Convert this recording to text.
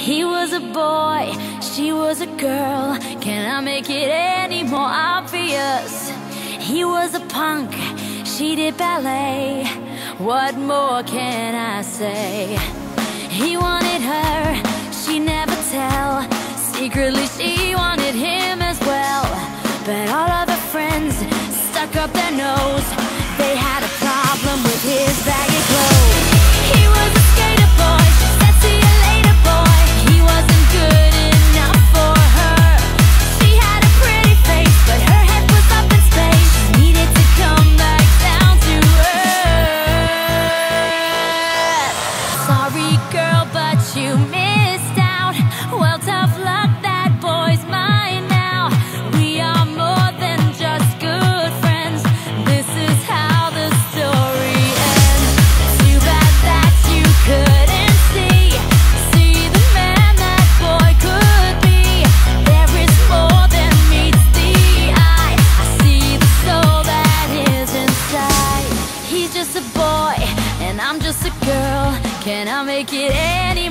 He was a boy, she was a girl. Can I make it any more obvious? He was a punk, she did ballet. What more can I say? He wanted her, she never tell. Secretly she wanted him as well. But all of her friends stuck up their nose. They had a problem with his baggy clothes. He was a skater boy, she said see you later boy. He wasn't good enough for her. She had a pretty face, but her head was up in space. She needed to come back down to earth. Sorry girl, but you missed out. Well, tough luck, that boy's mine now. We are more than just good friends. This is how the story ends. Too bad that you couldn't see the man that boy could be. There is more than meets the eye. I see the soul that is inside. He's just a boy and I'm just a girl. Can I make it any